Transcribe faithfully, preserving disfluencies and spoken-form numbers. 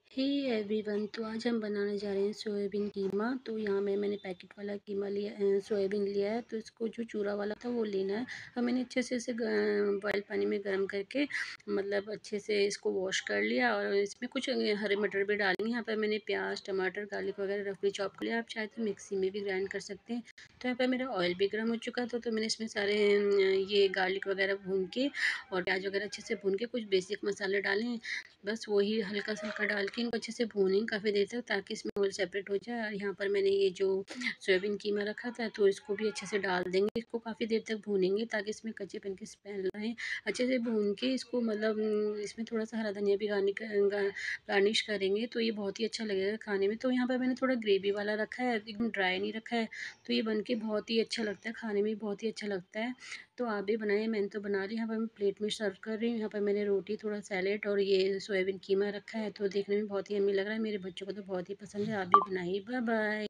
Hey everyone, तो आज हम बनाने जा रहे हैं सोयाबीन कीमा। तो यहाँ में मैंने पैकेट वाला कीमा लिया, सोयाबीन लिया है। तो इसको जो चूरा वाला था वो लेना है। और मैंने अच्छे से इसे बॉयल पानी में गर्म करके मतलब अच्छे से इसको वॉश कर लिया। और इसमें कुछ हरे मटर भी डालेंगे। यहाँ पर मैंने प्याज, टमाटर, गार्लिक वगैरह रफली चॉप कर लिया। आप चाहे तो मिक्सी में भी ग्राइंड कर सकते हैं। तो यहाँ पर मेरा ऑयल भी गर्म हो चुका था, तो मैंने इसमें सारे ये गार्लिक वगैरह भून के और प्याज वगैरह अच्छे से भून के कुछ बेसिक मसाले डालें। बस वही हल्का सा हल्का डाल के इनको अच्छे से भूनेंगे काफ़ी देर तक, ताकि इसमें ऑयल सेपरेट हो जाए। और यहाँ पर मैंने ये जो सोयाबीन कीमा रखा था, तो इसको भी अच्छे से डाल देंगे। इसको काफ़ी देर तक भूनेंगे ताकि इसमें कच्चेपन की स्मेल ना आए। अच्छे से भून के इसको मतलब इसमें थोड़ा सा हरा धनिया भी गार्निश करेंगे, तो ये बहुत ही अच्छा लगेगा खाने में। तो यहाँ पर मैंने थोड़ा ग्रेवी वाला रखा है, एकदम ड्राई नहीं रखा है। तो ये बन के बहुत ही अच्छा लगता है, खाने में बहुत ही अच्छा लगता है। तो आप भी बनाइए, मैंने तो बना ली। यहाँ पर मैं प्लेट में सर्व कर रही हूँ। यहाँ पर मैंने रोटी, थोड़ा सैलेड और ये सोयाबीन कीमा रखा है। तो देखने में बहुत ही यम्मी लग रहा है, मेरे बच्चों को तो बहुत ही पसंद है। आप भी बनाइए। Bye bye.